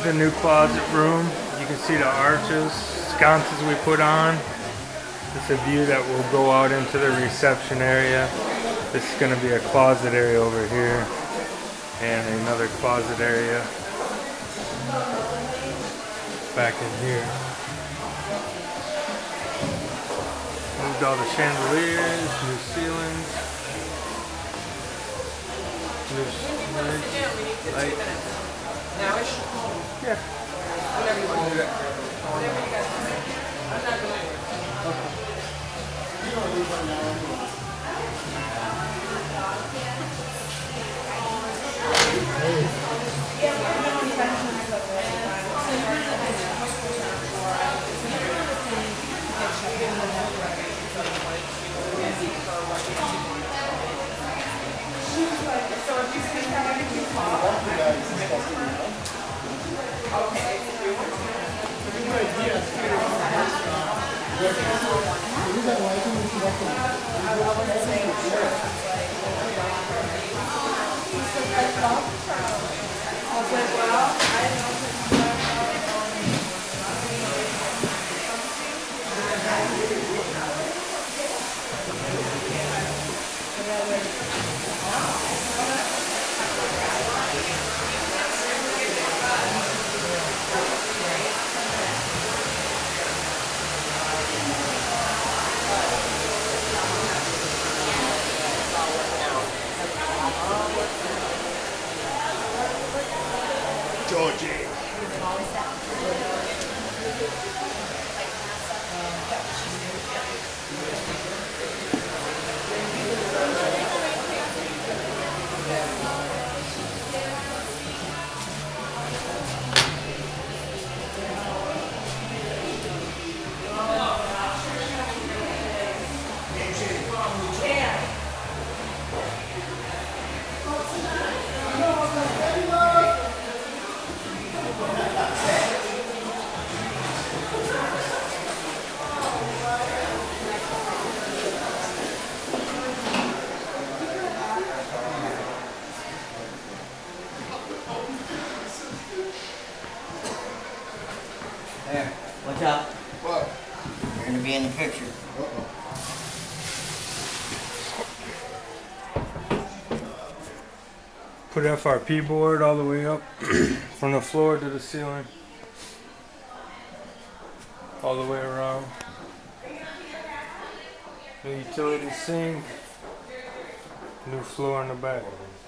the new closet room. You can see the arches, sconces we put on. It's a view that will go out into the reception area. This is going to be a closet area over here and another closet area back in here. Moved all the chandeliers, new ceilings, new lights. Now-ish? Yeah. Whenever you want to do that. Whenever you guys want to. I'm not going anywhere. Georgie. There, what's up? What? You're gonna be in the picture. Put FRP board all the way up from the floor to the ceiling. All the way around. New utility sink. New floor in the back.